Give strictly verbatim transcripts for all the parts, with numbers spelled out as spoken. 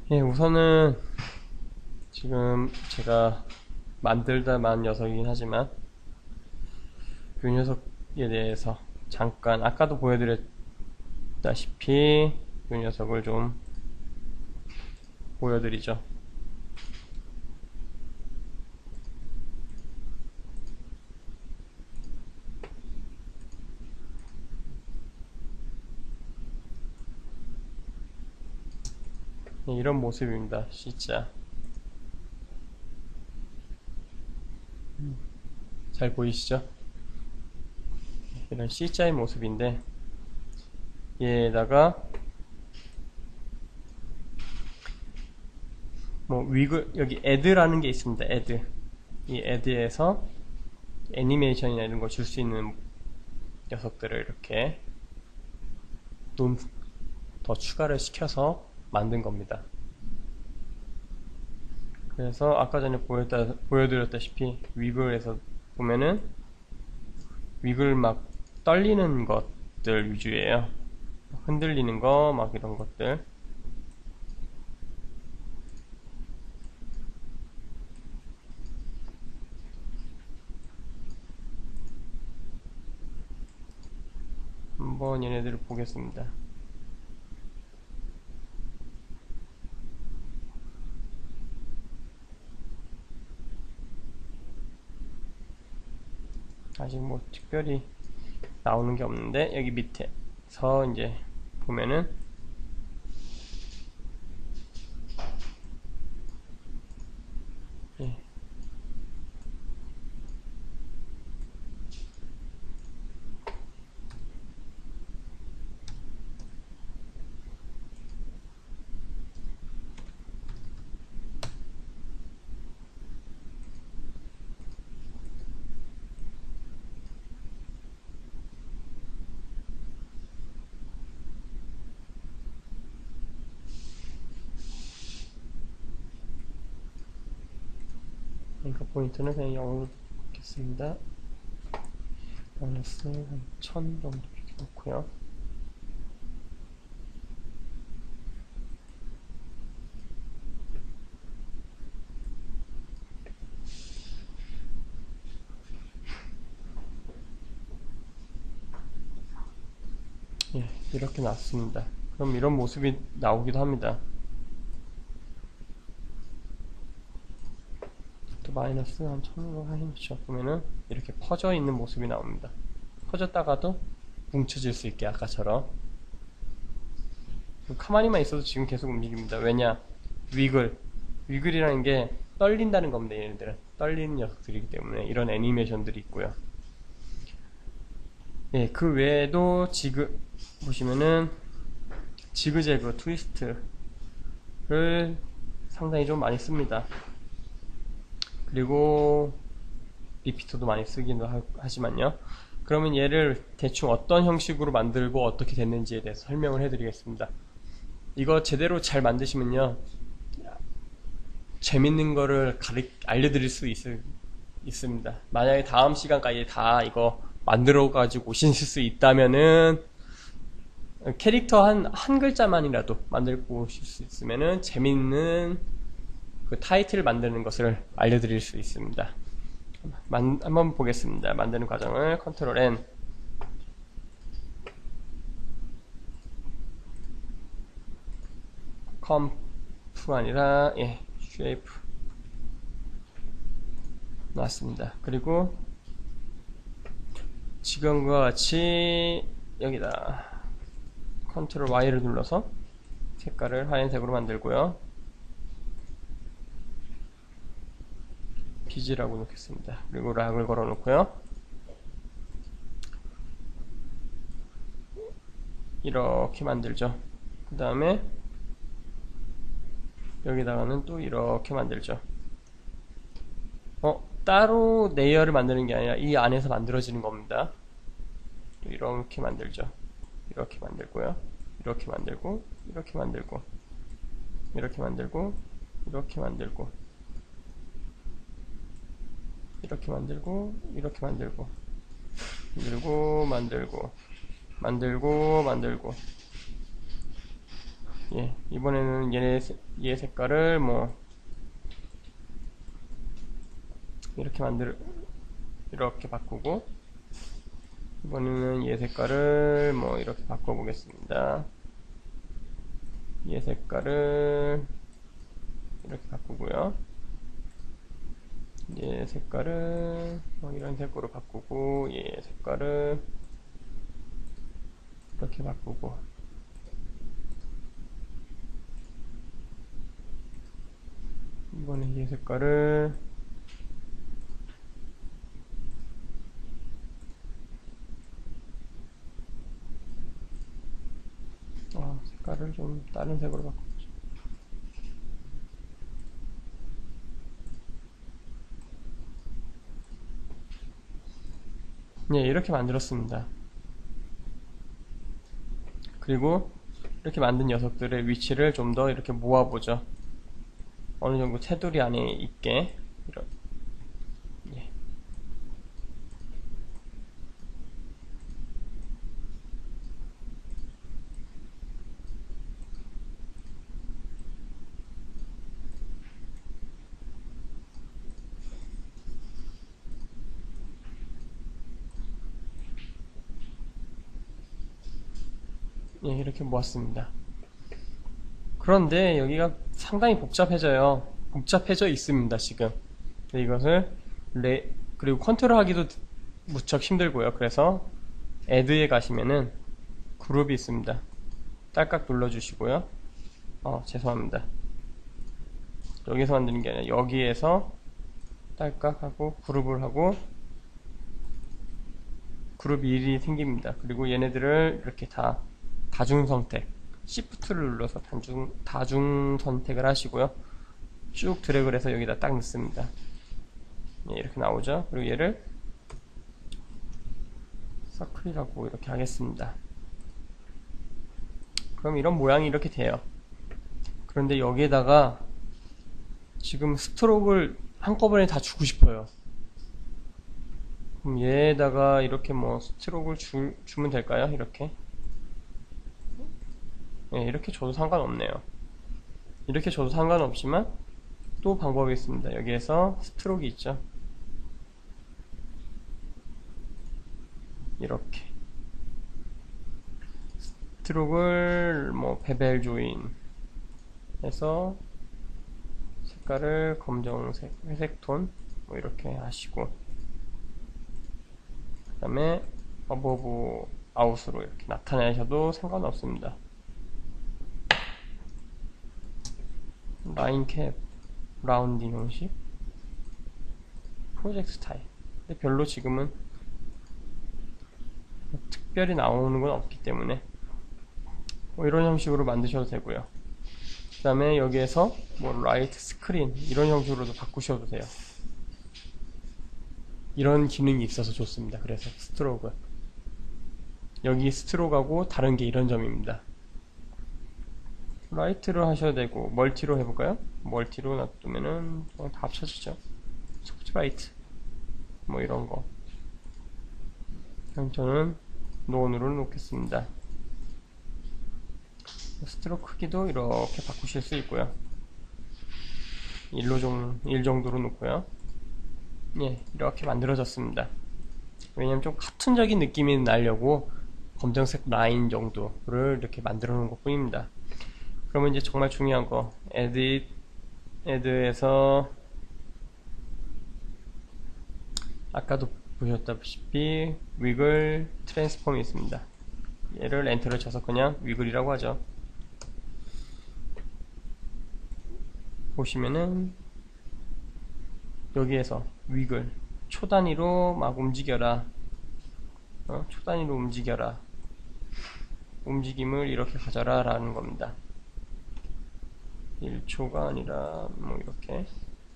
예, 우선은 지금 제가 만들다만 녀석이긴 하지만 그 녀석에 대해서 잠깐 아까도 보여드렸다시피 그 녀석을 좀 보여드리죠. 예, 이런 모습입니다. 진짜 잘 보이시죠? 이런 C자의 모습인데 얘에다가 뭐 위글 여기 애드라는 게 있습니다. 애드 이 애드에서 애니메이션이나 이런 거 줄 수 있는 녀석들을 이렇게 좀 더 추가를 시켜서 만든 겁니다. 그래서 아까 전에 보였다, 보여드렸다시피 위글에서 보면은 위글 막 떨리는 것들 위주예요. 흔들리는 거 막 이런 것들. 한번 얘네들을 보겠습니다. 아직 뭐 특별히 나오는 게 없는데 여기 밑에서 이제 보면은 예, 앵커 포인트는 그냥 영으로 놓겠습니다. 마이너스 한 천 정도 이렇게 놓고요. 예, 이렇게 나왔습니다. 그럼 이런 모습이 나오기도 합니다. 또 마이너스 한 천으로 해놓죠. 보면은 이렇게 퍼져 있는 모습이 나옵니다. 퍼졌다가도 뭉쳐질 수 있게 아까처럼. 가만히만 있어도 지금 계속 움직입니다. 왜냐? 위글. 위글이라는 게 떨린다는 겁니다. 얘네들은. 떨리는 녀석들이기 때문에 이런 애니메이션들이 있고요. 예, 그 외에도 지그, 보시면은 지그재그, 트위스트를 상당히 좀 많이 씁니다. 그리고 리피터도 많이 쓰기도 하지만요. 그러면 얘를 대충 어떤 형식으로 만들고 어떻게 됐는지에 대해서 설명을 해드리겠습니다. 이거 제대로 잘 만드시면요, 재밌는 거를 가르, 알려드릴 수 있, 있습니다. 만약에 다음 시간까지 다 이거 만들어 가지고 오실 수 있다면은 캐릭터 한, 한 글자만이라도 만들고 오실 수 있으면은 재밌는 그 타이틀을 만드는 것을 알려드릴 수 있습니다. 만, 한번 보겠습니다. 만드는 과정을 컨트롤 N, 컴프가 아니라 예, 쉐이프 나왔습니다. 그리고 지금과 같이 여기다 컨트롤 Y를 눌러서 색깔을 하얀색으로 만들고요. 비지라고 놓겠습니다. 그리고 락을 걸어 놓고요. 이렇게 만들죠. 그 다음에 여기다가는 또 이렇게 만들죠. 어, 따로 레이어를 만드는 게 아니라 이 안에서 만들어지는 겁니다. 이렇게 만들죠. 이렇게 만들고요. 이렇게 만들고, 이렇게 만들고, 이렇게 만들고, 이렇게 만들고, 이렇게 만들고, 이렇게 만들고, 만들고, 만들고, 만들고, 만들고, 예, 이번에는 얘, 얘 색깔을 뭐 이렇게 만들 이렇게 바꾸고, 이번에는 얘 색깔을 뭐 이렇게 바꿔 보겠습니다. 얘 색깔을 이렇게 바꾸고요. 얘 색깔을 뭐 이런 색으로 바꾸고, 얘 색깔을 이렇게 바꾸고, 이번에 얘 색깔을 어, 색깔을 좀 다른 색으로 바꾸죠. 네, 이렇게 만들었습니다. 그리고 이렇게 만든 녀석들의 위치를 좀 더 이렇게 모아보죠. 어느 정도 테두리 안에 있게. 이런. 예. 예, 이렇게 모았습니다. 그런데 여기가 상당히 복잡해져요. 복잡해져 있습니다, 지금. 근데 이것을 레, 그리고 컨트롤 하기도 무척 힘들고요. 그래서 add에 가시면은 그룹이 있습니다. 딸깍 눌러주시고요. 어, 죄송합니다. 여기서 만드는 게 아니라 여기에서 딸깍 하고 그룹을 하고 그룹 일이 생깁니다. 그리고 얘네들을 이렇게 다 다중 선택, Shift를 눌러서 다중, 다중 선택을 하시고요. 쭉 드래그를 해서 여기다 딱 넣습니다. 예, 이렇게 나오죠. 그리고 얘를 서클이라고 이렇게 하겠습니다. 그럼 이런 모양이 이렇게 돼요. 그런데 여기에다가 지금 스트로크를 한꺼번에 다 주고 싶어요. 그럼 얘에다가 이렇게 뭐 스트로크를 주, 주면 될까요? 이렇게. 예, 이렇게 줘도 상관없네요. 이렇게 줘도 상관없지만 또 방법이 있습니다. 여기에서 스트로크 있죠. 이렇게 스트로크를 뭐 베벨 조인 해서 색깔을 검정색, 회색 톤 뭐 이렇게 하시고, 그 다음에 어버브 아웃으로 이렇게 나타내셔도 상관없습니다. 라인 캡 라운딩 형식, 프로젝트 스타일. 근데 별로 지금은 특별히 나오는 건 없기 때문에 뭐 이런 형식으로 만드셔도 되고요. 그 다음에 여기에서 뭐 라이트 스크린 이런 형식으로도 바꾸셔도 돼요. 이런 기능이 있어서 좋습니다. 그래서 스트로크, 여기 스트로크하고 다른 게 이런 점입니다. 라이트로 하셔도 되고 멀티로 해볼까요? 멀티로 놔두면은 다 합쳐지죠. 소프트 라이트 뭐 이런거. 그럼 저는 논으로 놓겠습니다. 스트로크 크기도 이렇게 바꾸실 수 있고요. 일로 좀, 일 정도로 놓고요. 예, 이렇게 만들어졌습니다. 왜냐면 좀 카툰적인 느낌이 나려고 검정색 라인 정도를 이렇게 만들어 놓은 것 뿐입니다. 그러면 이제 정말 중요한 거, edit, add에서 아까도 보셨다시피 wiggle 트랜스폼이 있습니다. 얘를 엔터를 쳐서 그냥 위글이라고 하죠. 보시면은 여기에서 위글 초단위로 막 움직여라, 어? 초단위로 움직여라, 움직임을 이렇게 가져라 라는 겁니다. 일 초가 아니라 뭐 이렇게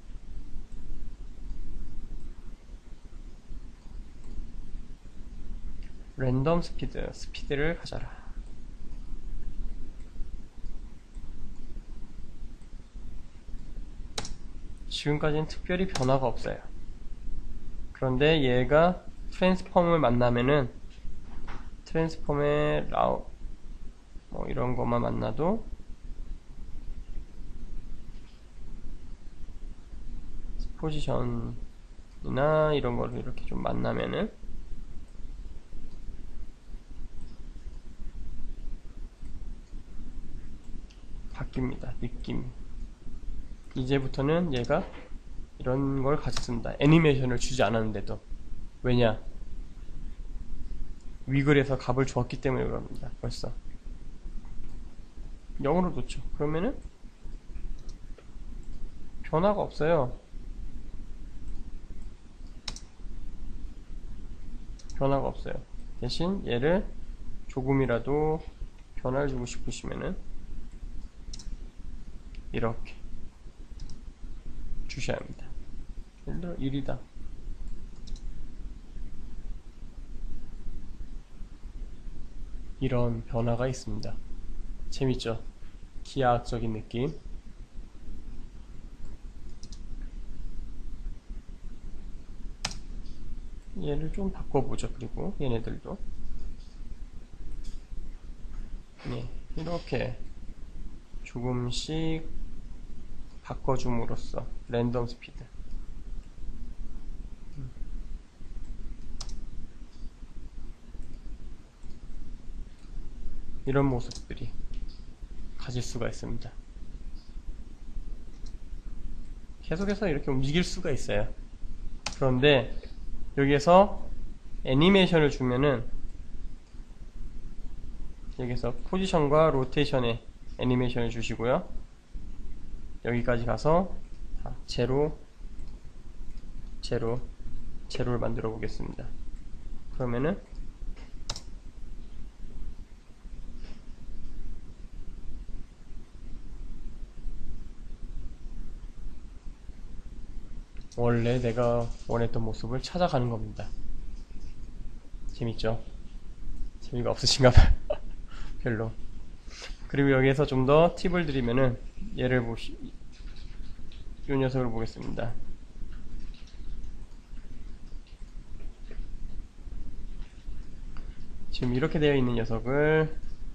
랜덤 스피드, 스피드를 가져라. 지금까지는 특별히 변화가 없어요. 그런데 얘가 트랜스폼을 만나면은 트랜스폼의 라우 뭐 이런 것만 만나도 포지션이나 이런 거를 이렇게 좀 만나면은 바뀝니다. 느낌. 이제부터는 얘가 이런 걸 가졌습니다. 애니메이션을 주지 않았는데도. 왜냐? 위글에서 값을 주었기 때문에 그럽니다. 벌써 영으로 놓죠. 그러면은 변화가 없어요. 변화가 없어요. 대신 얘를 조금이라도 변화를 주고 싶으시면은 이렇게 주셔야 합니다. 예를 들어 일이다. 이런 변화가 있습니다. 재밌죠? 기하학적인 느낌. 얘를 좀 바꿔보죠. 그리고 얘네들도 네, 이렇게 조금씩 바꿔줌으로써 랜덤 스피드 이런 모습들이 가질 수가 있습니다. 계속해서 이렇게 움직일 수가 있어요. 그런데 여기에서 애니메이션을 주면은 여기서 포지션과 로테이션의 애니메이션을 주시고요. 여기까지 가서 제로, 제로, 제로를 만들어 보겠습니다. 그러면은 원래 내가 원했던 모습을 찾아가는 겁니다. 재밌죠? 재미가 없으신가 봐요. 별로. 그리고 여기에서 좀 더 팁을 드리면은 얘를 보시 이 녀석을 보겠습니다. 지금 이렇게 되어 있는 녀석을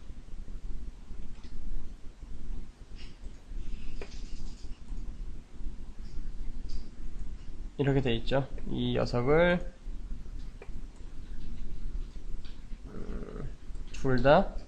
이렇게 되어 있죠. 이 녀석을 음, 둘 다